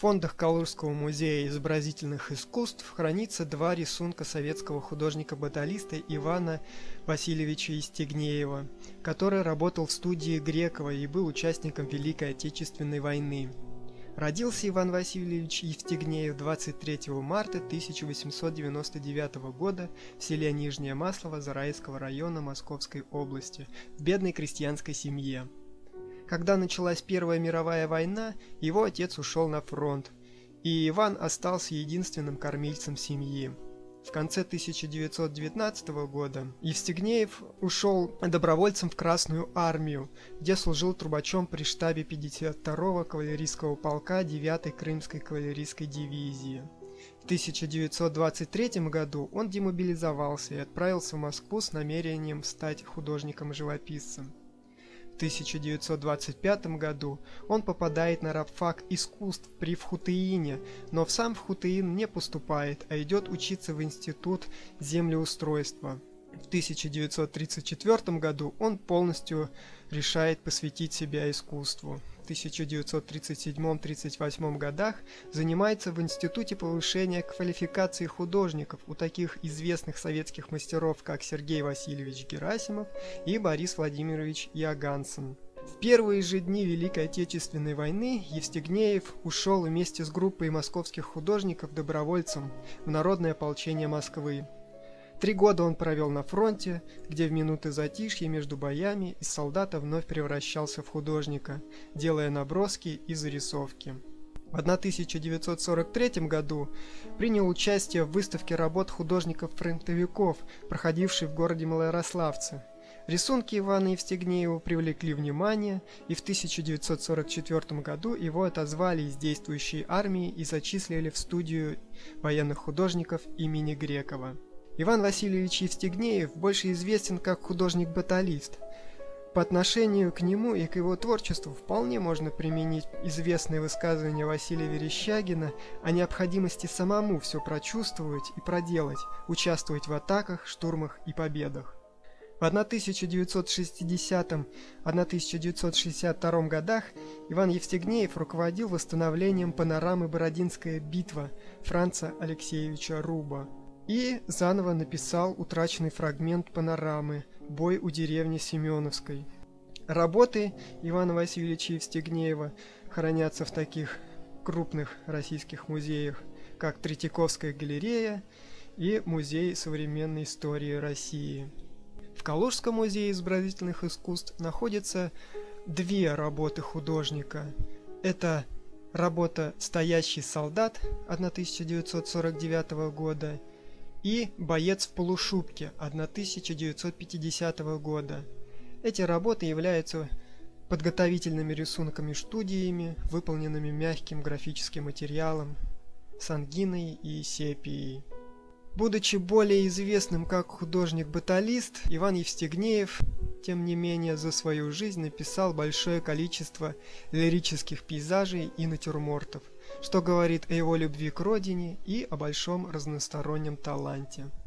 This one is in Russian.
фондах Калужского музея изобразительных искусств хранится два рисунка советского художника-баталиста Ивана Васильевича Евстигнеева, который работал в студии Грекова и был участником Великой Отечественной войны. Родился Иван Васильевич Евстигнеев 23 марта 1899 года в селе Нижнее Маслово Зараильского района Московской области в бедной крестьянской семье. Когда началась Первая мировая война, его отец ушел на фронт, и Иван остался единственным кормильцем семьи. В конце 1919 года Евстигнеев ушел добровольцем в Красную армию, где служил трубачом при штабе 52-го кавалерийского полка 9-й Крымской кавалерийской дивизии. В 1923 году он демобилизовался и отправился в Москву с намерением стать художником-живописцем. В 1925 году он попадает на рабфак искусств при ВХУТИИНе, но в сам ВХУТИИН не поступает, а идет учиться в Институт землеустройства. В 1934 году он полностью решает посвятить себя искусству. В 1937-38 годах занимается в Институте повышения квалификации художников у таких известных советских мастеров, как Сергей Васильевич Герасимов и Борис Владимирович Иогансон. В первые же дни Великой Отечественной войны Евстигнеев ушел вместе с группой московских художников добровольцем в Народное ополчение Москвы. 3 года он провел на фронте, где в минуты затишья между боями из солдата вновь превращался в художника, делая наброски и зарисовки. В 1943 году принял участие в выставке работ художников-фронтовиков, проходившей в городе Малоярославце. Рисунки Ивана Евстигнеева привлекли внимание, и в 1944 году его отозвали из действующей армии и зачислили в студию военных художников имени Грекова. Иван Васильевич Евстигнеев больше известен как художник-баталист. По отношению к нему и к его творчеству вполне можно применить известное высказывание Василия Верещагина о необходимости самому все прочувствовать и проделать, участвовать в атаках, штурмах и победах. В 1960-1962 годах Иван Евстигнеев руководил восстановлением панорамы «Бородинская битва» Франца Алексеевича Руба и заново написал утраченный фрагмент панорамы «Бой у деревни Семеновской». Работы Ивана Васильевича Евстигнеева хранятся в таких крупных российских музеях, как Третьяковская галерея и Музей современной истории России. В Калужском музее изобразительных искусств находятся 2 работы художника. Это работа «Стоящий солдат» 1949 года и «Боец в полушубке» 1950 года. Эти работы являются подготовительными рисунками-студиями, выполненными мягким графическим материалом, сангиной и сепией. Будучи более известным как художник-баталист, Иван Евстигнеев, тем не менее, за свою жизнь написал большое количество лирических пейзажей и натюрмортов, что говорит о его любви к родине и о большом разностороннем таланте.